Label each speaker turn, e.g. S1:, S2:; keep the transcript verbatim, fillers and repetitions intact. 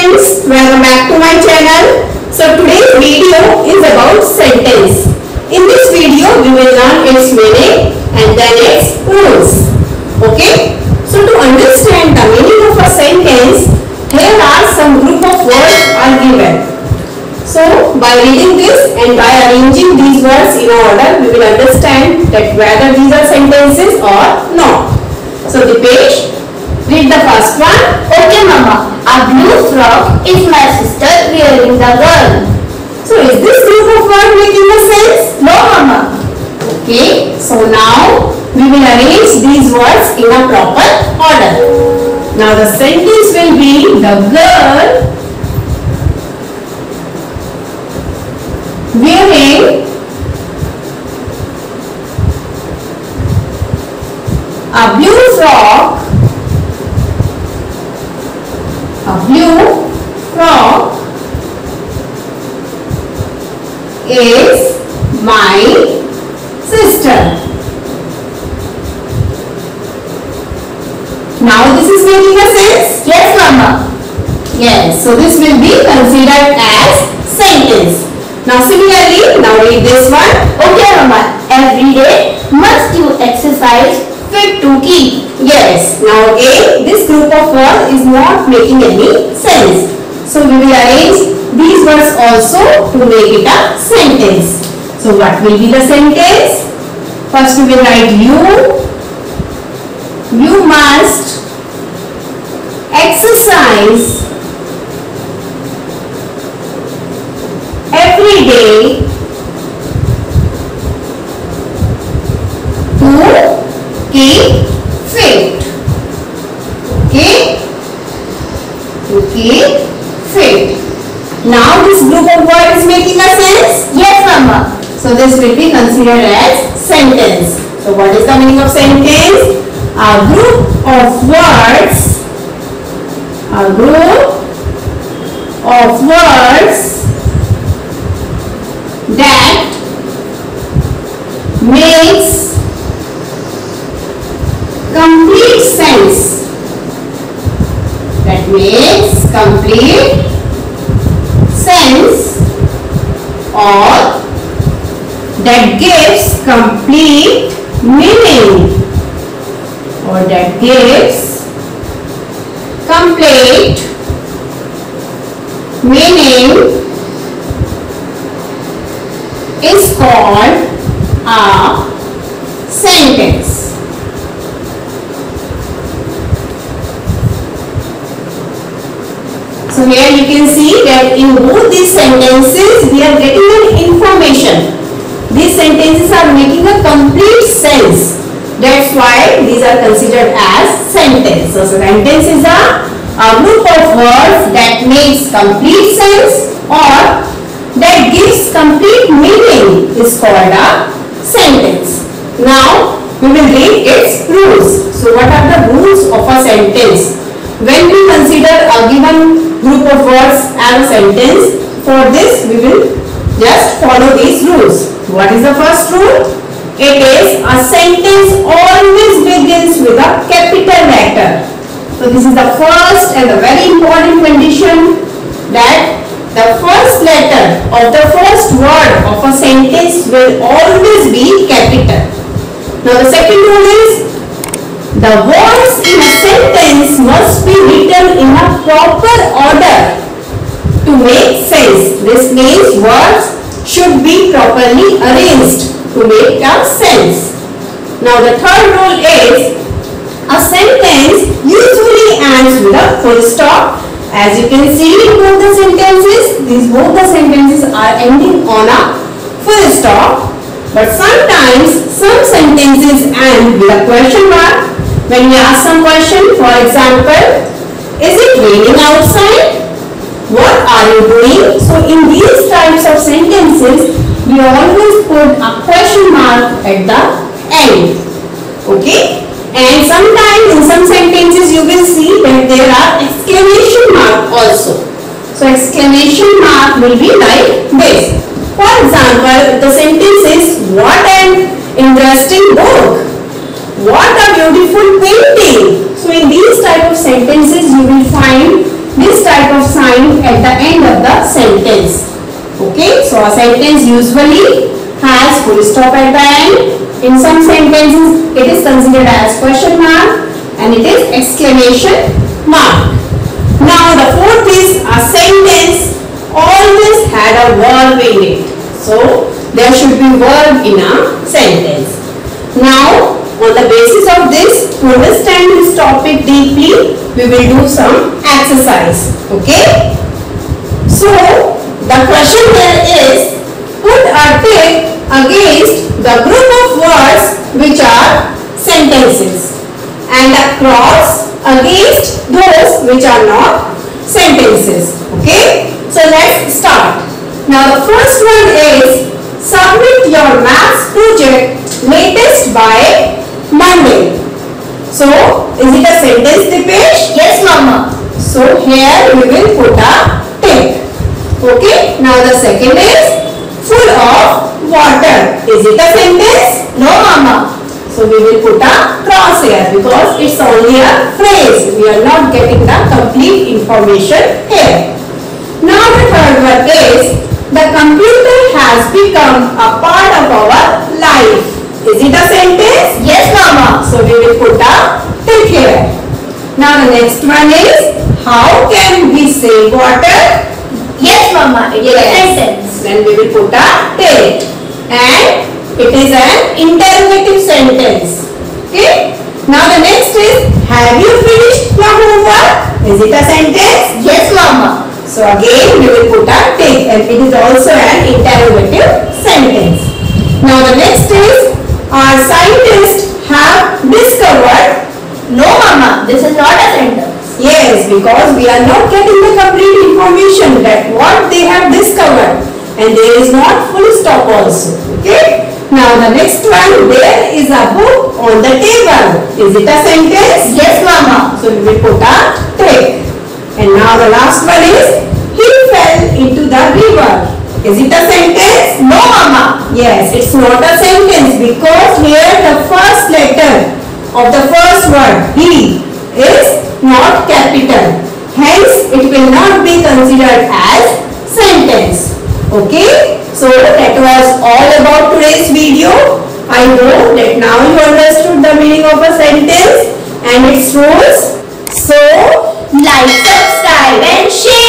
S1: friends, welcome back to my channel. So today's video is about sentence. In this video we will learn its meaning and then its rules. Okay? So to understand the meaning of a sentence, here are some group of words are given. So by reading this and by arranging these words in order, we will understand that whether these are sentences or not. So the page, read the first one.
S2: Okay, Mama. A blue frock is my sister wearing the girl.
S1: So is this group of words making a sense?
S2: No, Mama.
S1: Okay. So now we will arrange these words in a proper order. Now the sentence will be the girl wearing a blue frock, a blue frock is my sister. Now this is making a sense?
S2: Yes, Mama.
S1: Yes. So this will be considered as sentence. Now similarly, now read this one.
S2: Okay, Mama. Every day must you exercise fit to keep.
S1: Yes. Now again, this group of words is not making any sense. So we will arrange these words also to make it a sentence. So what will be the sentence? First we will write you. You must exercise every day to keep fit. Okay? To keep fit. Now this group of words is making a sense?
S2: Yes, Mama.
S1: So this will be considered as sentence. So what is the meaning of sentence? A group of words, a group of words that makes complete sense, that makes complete sense or that gives complete meaning or that gives complete meaning is called a sentence. So here you can see that in both these sentences we are getting an information. These sentences are making a complete sense. That's why these are considered as sentence. So sentence is a, a group of words that makes complete sense or that gives complete meaning is called a sentence. Now we will read its rules. So what are the rules of a sentence? When we consider a given group of words as a sentence, for this we will just follow these rules. What is the first rule? It is a sentence always begins with a capital letter. So this is the first and the very important condition, that the first letter of the first word of a sentence will always be capital. Now the second rule is the words in a sentence must be written in a proper order to make sense. This means words should be properly arranged to make a sense. Now the third rule is a sentence usually ends with a full stop. As you can see in both the sentences, these both the sentences are ending on a full stop. But sometimes some sentences end with a question mark. When we ask some question, for example, is it raining outside? What are you doing? So in these types of sentences, we always put a question mark at the end. Okay? And sometimes in some sentences you will see that there are exclamation mark also. So exclamation mark will be like this. For example, the sentence is, what an interesting book. What a beautiful painting. So in these type of sentences you will find this type of sign find at the end of the sentence. Okay, so a sentence usually has full stop at the end. In some sentences it is considered as question mark and it is exclamation mark. Now the fourth is a sentence always had a verb in it. So there should be verb in a sentence. Now on the basis of this, to understand this topic deeply, we will do some exercise. Okay. So the question here is, put a tick against the group of words which are sentences and a cross against those which are not sentences. Okay. So let's start. Now the first one is, submit your maths project latest by Monday. So is it a sentence, Dipesh?
S2: Yes, Mama.
S1: So here we will put a tick. Okay. Now the second is, full of water. Is it a sentence?
S2: No, Mama.
S1: So we will put a cross here because it's only a phrase. We are not getting the complete information here. Now the third one is, the computer has become a part of our life. Is it a sentence?
S2: Yes, Mama.
S1: So we will put a tick here. Now the next one is, how can we save water?
S2: Yes, Mama. It is a sentence.
S1: Then we will put a tick. And it is an interrogative sentence. Okay. Now the next is, have you finished your homework? Is it a sentence?
S2: Yes, Mama.
S1: So again we will put a tick and it is also an interrogative sentence. Now the next is, our scientists have discovered.
S2: No, Mama. This is not a sentence.
S1: Yes, because we are not getting the complete information that what they have discovered, and there is not full stop also. Okay. Now the next one, there is a book on the table. Is it a sentence?
S2: Yes, Mama.
S1: So we will put a tick. And now the last one is, he fell into the river. Is it a sentence?
S2: No, Mama.
S1: Yes, it's not a sentence because here the first letter of the first word, he, is not capital. Hence, it will not be considered as sentence. Okay. So that was all about today's video. I hope that now you understood the meaning of a sentence and its rules. So,
S2: Like, subscribe and share.